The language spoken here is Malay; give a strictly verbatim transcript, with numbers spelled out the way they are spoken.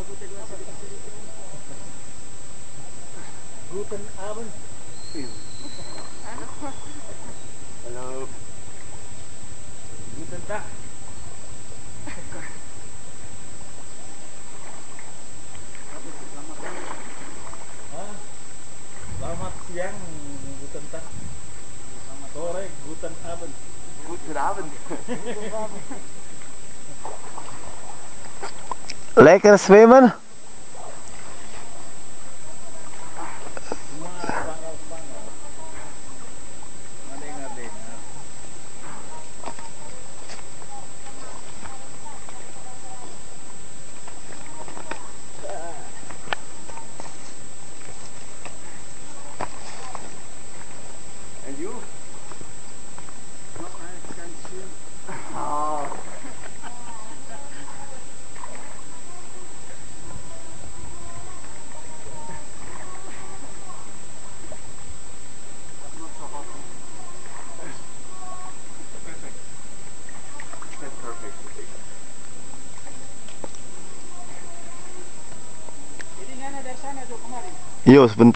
Guten Abend. Halo. Guten Tag. Selamat siang, Guten Tag. Selamat sore, Guten Abend. Guten Abend. Lekker zwemmen? Semua spanggal-spanggal. Ngadeng-ngadeng. And you? No, I can swim. Oh. Not so hot. Perfect. That's perfect. Ini Nana dari sana tuh kemarin. Yo, sebentar.